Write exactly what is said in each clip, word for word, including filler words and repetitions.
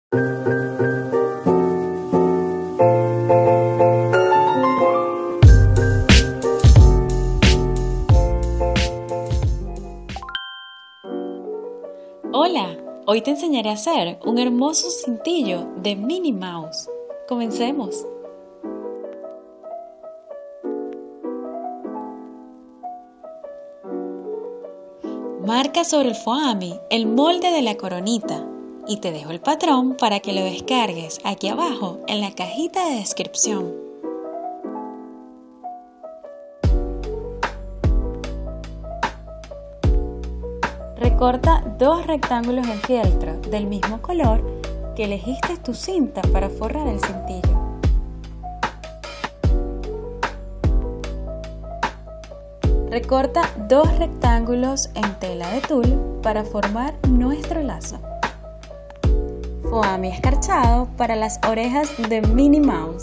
Hola, hoy te enseñaré a hacer un hermoso cintillo de Minnie Mouse. Comencemos. Marca sobre el foamy el molde de la coronita y te dejo el patrón para que lo descargues aquí abajo en la cajita de descripción. Recorta dos rectángulos en fieltro del mismo color que elegiste tu cinta para forrar el cintillo. Recorta dos rectángulos en tela de tul para formar nuestro lazo. Foamy escarchado para las orejas de Minnie Mouse.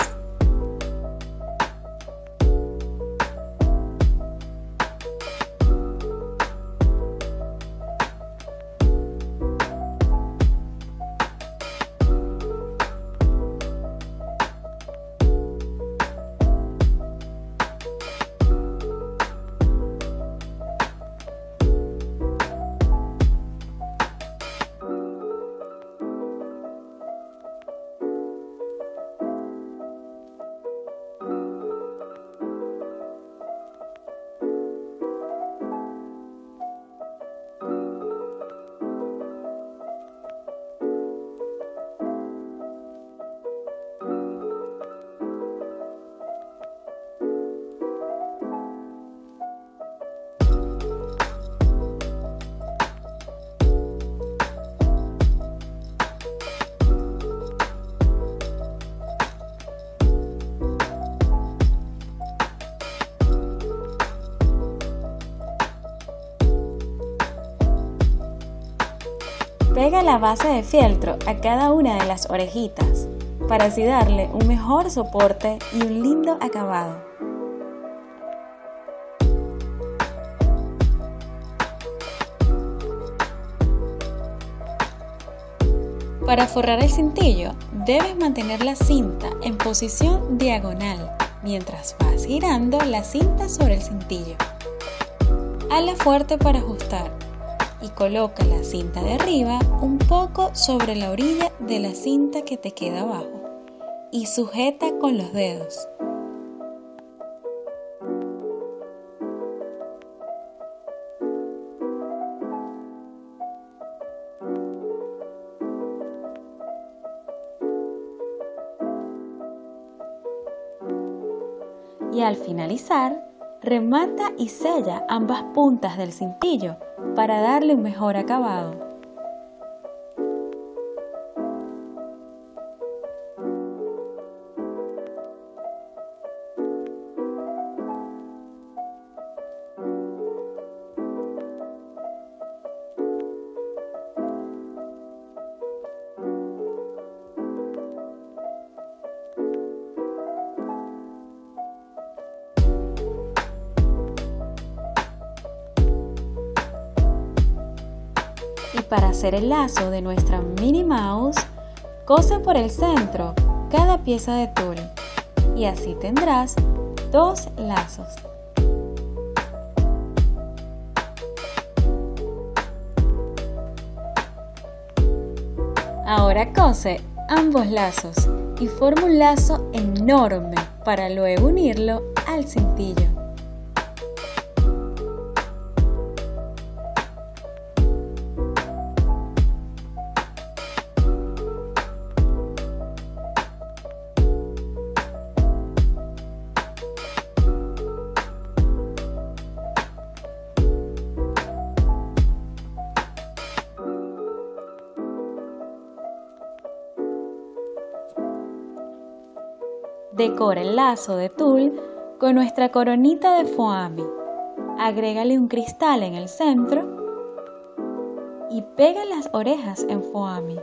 Pega la base de fieltro a cada una de las orejitas para así darle un mejor soporte y un lindo acabado. Para forrar el cintillo, debes mantener la cinta en posición diagonal mientras vas girando la cinta sobre el cintillo. Hala fuerte para ajustar y coloca la cinta de arriba un poco sobre la orilla de la cinta que te queda abajo y sujeta con los dedos. Y al finalizar, remata y sella ambas puntas del cintillo para darle un mejor acabado. Y para hacer el lazo de nuestra Minnie Mouse, cose por el centro cada pieza de tul y así tendrás dos lazos. Ahora cose ambos lazos y forma un lazo enorme para luego unirlo al cintillo. Decora el lazo de tul con nuestra coronita de foamy. Agrégale un cristal en el centro y pega las orejas en foamy.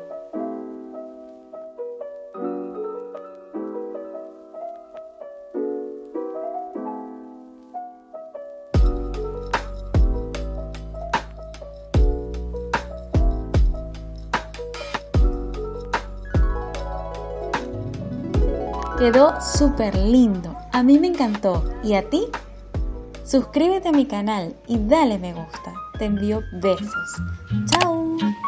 Quedó súper lindo. A mí me encantó. ¿Y a ti? Suscríbete a mi canal y dale me gusta. Te envío besos. ¡Chao!